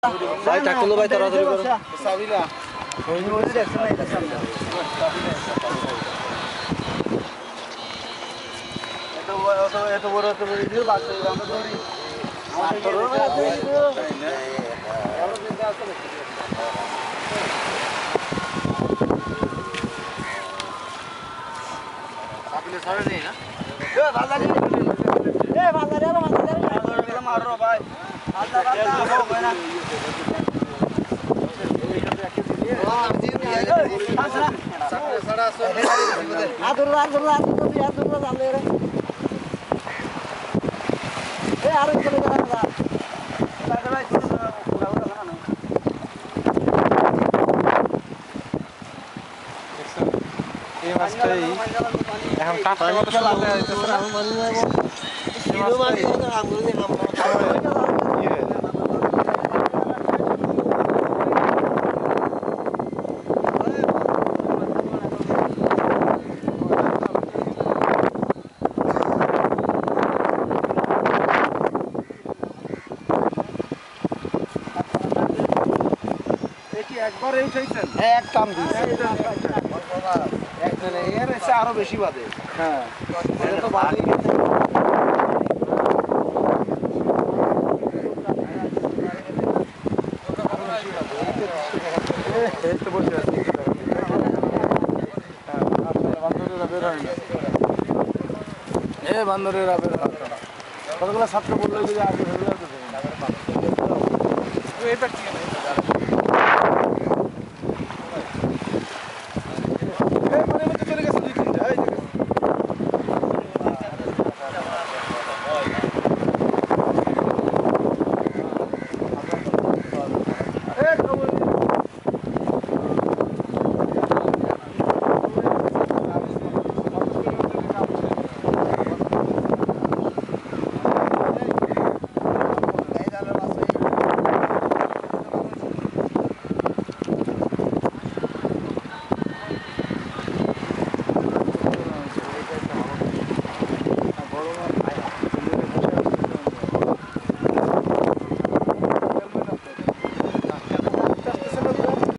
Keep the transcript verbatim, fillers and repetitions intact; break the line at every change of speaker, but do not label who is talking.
ভাই থাকলো ভাই তাড়াতাড়ি করো
সাবিলা ওই ওই দেখছ না এটা সামনে এত এত এত বড় এত বড় দিও বাচ্চা আমরা ধরি আমার তো রোগ আছে না আর দিন আসলে সাবিলে সরে নেই না এ বাজারে এ বাজারে বাজারে মারো ভাই আচ্ছা বাজারে হবে না আদর আদর আদর আদর জালে রে এ আর চলে গেল না দাদা ভাই পুরো পুরো না না এই মাছটাই এখন কাটতে কত সময় লাগতেছে না আমি মানি না কিলো মাছ তো আঙ্গুল দিয়ে আমরা একবারে উঠাইছেন এক কাম দিয়েছে একজনে এর এসে আরো বেশি বাদে হ্যাঁ এটা তো বাদে এই তো বসে আছে হ্যাঁ বান্দরেরা বের হয় না এ বান্দরেরা বের হয় না কতগুলো ছাত্র বললো যে আগে ভেবে যাচ্ছে এটা কি